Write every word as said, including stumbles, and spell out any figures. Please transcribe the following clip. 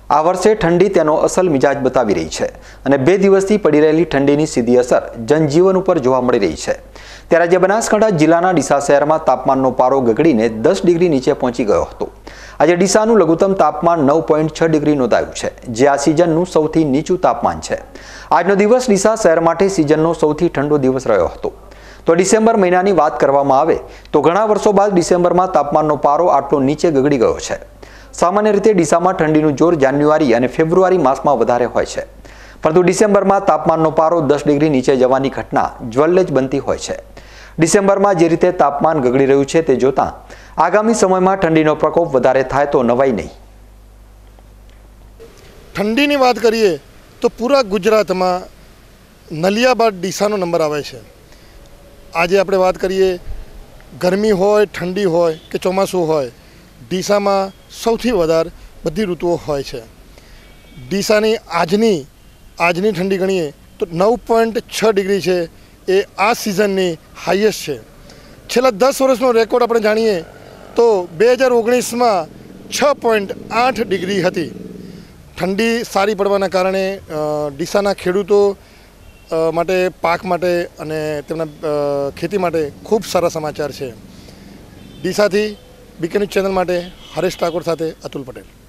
આ વર્ષે ઠંડી તેનો અસલ મિજાજ બતાવી રહી છે અને બે દિવસથી પડી રહેલી ઠંડીની સીધી અસર જનજીવન ઉપર જોવા મળી રહી છે। ત્યારે આજે બનાસકાંઠા જિલ્લાના ડીસા શહેરમાં તાપમાનનો પારો ગગડીને દસ ડિગ્રી નીચે પહોંચી ગયો હતો। આજે ડીસાનું લઘુત્તમ તાપમાન નવ પોઈન્ટ છ ડિગ્રી નોંધાયું છે, જે આ સિઝનનું સૌથી નીચું તાપમાન છે। આજનો દિવસ ડીસા શહેર માટે સિઝનનો સૌથી ઠંડો દિવસ રહ્યો હતો। તો ડિસેમ્બર મહિનાની વાત કરવામાં આવે તો ઘણા વર્ષો બાદ ડિસેમ્બરમાં તાપમાનનો પારો આટલો નીચે ગગડી ગયો છે। સામાન્ય રીતે ડીસામાં ઠંડીનું જોર જાન્યુઆરી અને ફેબ્રુઆરી માસમાં વધારે હોય છે, પરંતુ ડિસેમ્બરમાં તાપમાનનો પારો દસ ડિગ્રી નીચે જવાની ઘટના જ્વલ્લે જ બનતી હોય છે। ડિસેમ્બરમાં જે રીતે તાપમાન ગગડી રહ્યું છે તે જોતાં આગામી સમયમાં ઠંડીનો પ્રકોપ વધારે થાય તો નવાઈ નહીં। ઠંડીની વાત કરીએ તો પૂરા ગુજરાતમાં નલિયા બાદ ડીસાનો નંબર આવે છે। આજે આપણે વાત કરીએ ગરમી હોય, ઠંડી હોય કે ચોમાસું હોય, ડીસામાં સૌથી વધારે બધી ઋતુઓ હોય છે। ડીસાની આજની આજની ઠંડી ગણીએ તો નવ પોઈન્ટ છ ડિગ્રી છે, એ આ સિઝનની હાઈએસ્ટ છે। છેલ્લા દસ વર્ષનો રેકોર્ડ આપણે જાણીએ તો બે હજાર ઓગણીસમાં છ પોઈન્ટ આઠ ડિગ્રી હતી। ઠંડી સારી પડવાના કારણે ડીસાના ખેડૂતો માટે, પાક માટે અને તેમના ખેતી માટે ખૂબ સારા સમાચાર છે। ડીસાથી બીકે ન્યૂઝ ચેનલ માટે હરેશ ઠાકોર સાથે અતુલ પટેલ।